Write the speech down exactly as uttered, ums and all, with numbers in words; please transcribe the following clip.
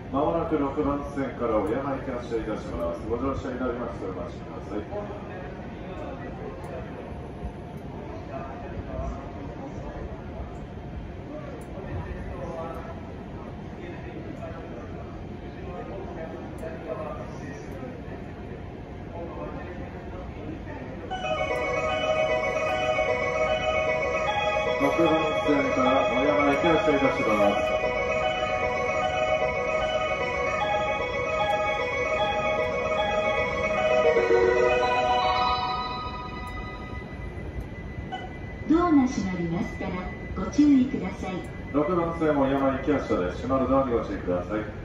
まもなくろくばん線から小山駅発車いたします。ご乗車になりましてお待ちください。ろくばん線から小山駅発車いたします。 ドアが閉まりますからご注意ください。 ろくばん線小山駅発車です。閉まるドアにご注意ください。